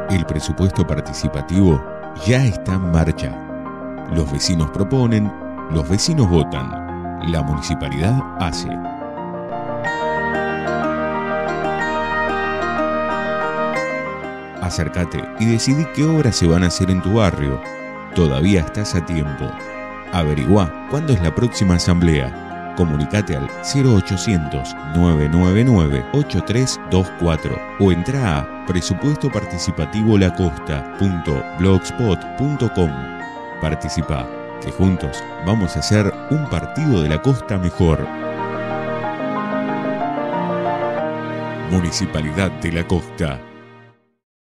El presupuesto participativo ya está en marcha. Los vecinos proponen, los vecinos votan. La municipalidad hace. Acércate y decidí qué obras se van a hacer en tu barrio. Todavía estás a tiempo. Averiguá cuándo es la próxima asamblea. Comunicate al 0800-999-8324 o entra a presupuestoparticipativolacosta.blogspot.com. Participá, que juntos vamos a hacer un partido de la costa mejor. Municipalidad de la Costa.